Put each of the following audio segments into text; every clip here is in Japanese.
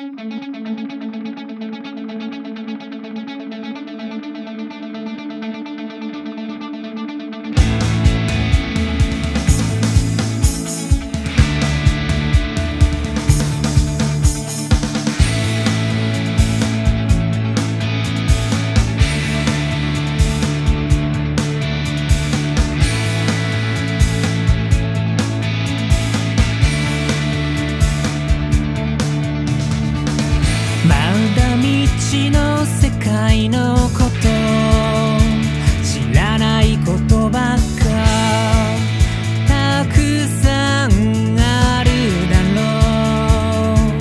の世界のこと知らないことばっかたくさんあるだろう。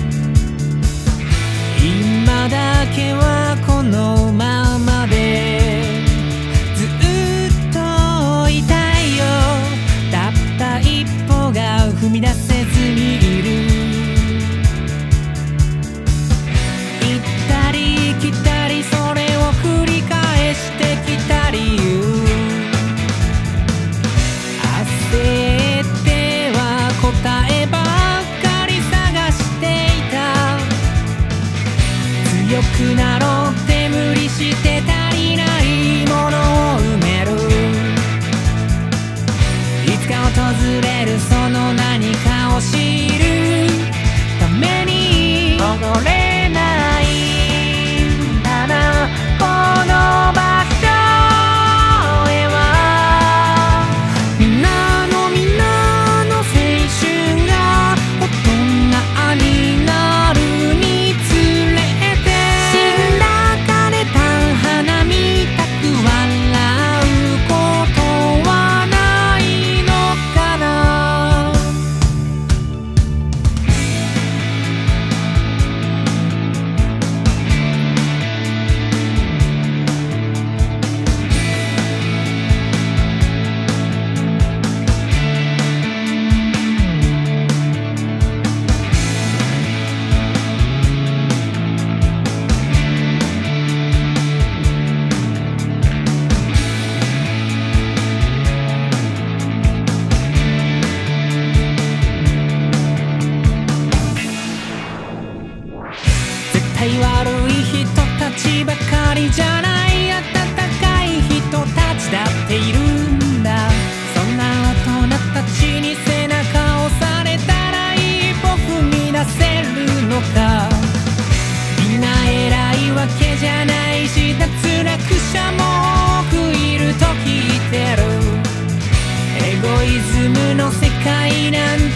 今だけはこのままでずっといたいよ。たった一歩が踏み出せずにいる。来たりそれを繰り返してきた理由、焦っては答えばっかり探していた。強くなろうって無理して足りないものを埋める。いつか訪れるその何かを知るために戻れないこの場所へは。皆の青春が大人になるにつれて死んだ枯れた花みたく笑うことはないのかな。悪い人たちばかりじゃない、温かい人たちだっているんだ。そんな大人たちに背中を押されたら一歩踏み出せるのか。みんな偉いわけじゃないし脱落者も多くいると聞いてる。エゴイズムの世界なんて